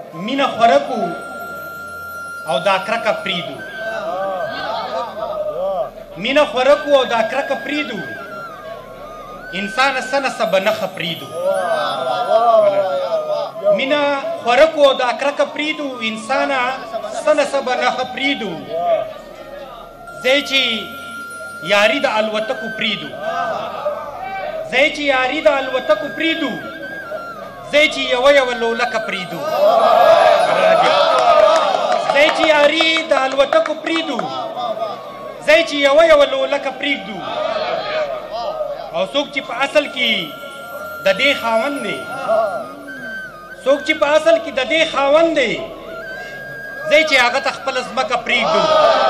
مینه خورکو او دا کرکه پریدو مینه خورکو او دا کرکه پریدو انسان سنه سبه نخه پریدو مینه خورکو او دا کرکه پریدو انسان سنه سبه نخه پریدو زی چې یاری د الوتکو پریدو زی چې یاری د الوتکو پریدو زی چې یوه لولکه پریدو زی چې یاري د الوتکو پریدو زی چې یوه لولکه پریږدو او څوک چې په اصل کې د دې خاوند دی څوک چې په اصل کې د دې خاوند دی زی چې هغه ته خپله ځمکه پریږدو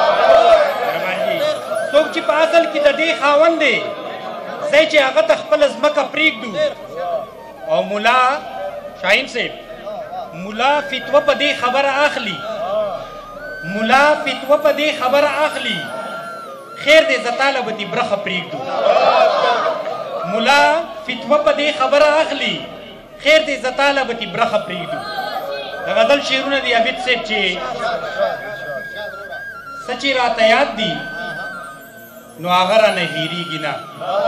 څوک چې په اصل کې د دې خاوند دی زی چې هغه ته خپله ځمکه پریږدو او مولا شاهین صاحب مولا فتوه په دې خبره اخلي مولا فتوه په دې خبره اخلي خیر دې زه تاله به دې برخه پرېږدو مولا فتوه په دې خبره اخلي خیر دې زه تاله به دې برخه پرېږدو د غزل شعرونه دي عابد صاحب چې څه چې راته یاد دي نو هغه رانه هېرېږي نه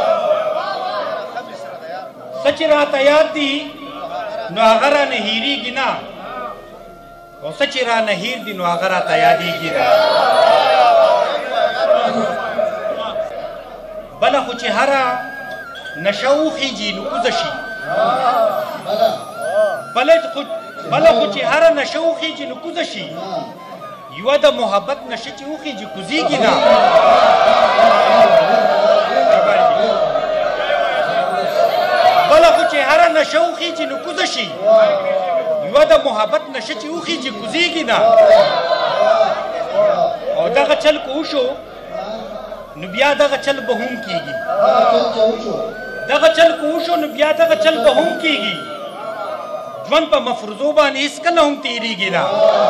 څه چې راته یاد دي نو هغه رانه هېرېږي نه او څه چې رانه هېر دي نو هغه راته یادېږي نه بله خو چې هره نشه وخېږي نو کوزه شي بله خو چې هره نشه وخېږي نو کوزه شي یوه د محبت نشه چې وخېږي کوزېږي نه بله خو چې هره نشه وخېږي نو کوزه شي یوه د محبت نشه چې وخېږي کوزېږي نه او دغه چل که وشو نو بیا دغه چل به هم کېږي دغه چل که وشو نو بیا دغه چل به هم کېږي ژوند په مفروضو باندې هېڅکله هم تېرېږي نه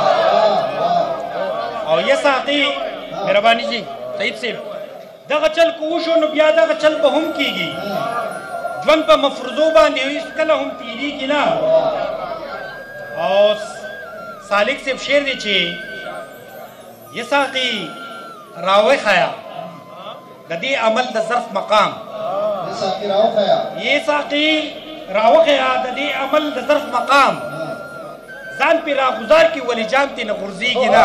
او یا ساقي مهرباني جي سعید صاحب دغه چل که وشو نو بیا دغه چل به هم کېږي ژوند په مفروضو باندې هېڅکله هم تېرېږي نه او سالک صاحب شعر دی چې یا ساقي راوښیه د دې عمل د ظرف مقام یا ساقي راوښیه د دې عمل د ظرف مقام ځان پې راګزار کړي ولې جام ترې نه غورځېږي نه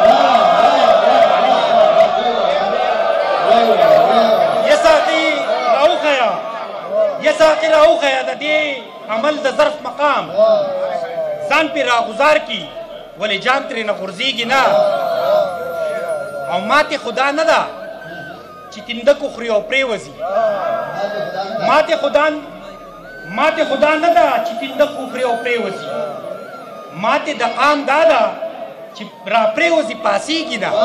یا ساقي راوښیه یا ساقي راوښیه د دې عمل د ظرف مقام ځان پې راګزار کړي ولې جام ترې نه غورځېږي نه او ماتې خدا نه ده چې تندک وخوري او پرېوځي ماتې خدا نه ده چې تندک وخوري او پرېوځي ماتې د قام دا ده چې را پرېوځي پاسېږي نه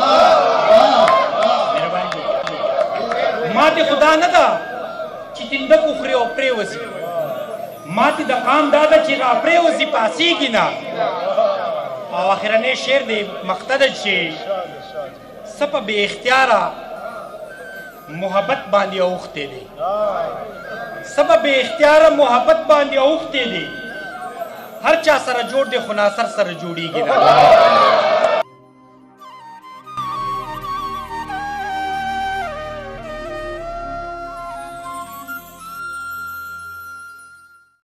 ماتې خدا نه ده چې تندک وخوري او پرېوځي ماتې د قام دا ده چې را پرېوځي پاسېږي نه او اخرنی شعر دی مقتدر چې څه په بې اختیاره محبت باندې اوښتی دی څه په بې اختیاره محبت باندې اوښتی دی هر چا سره جوړ دی خو ناصر سره جوړېږي نه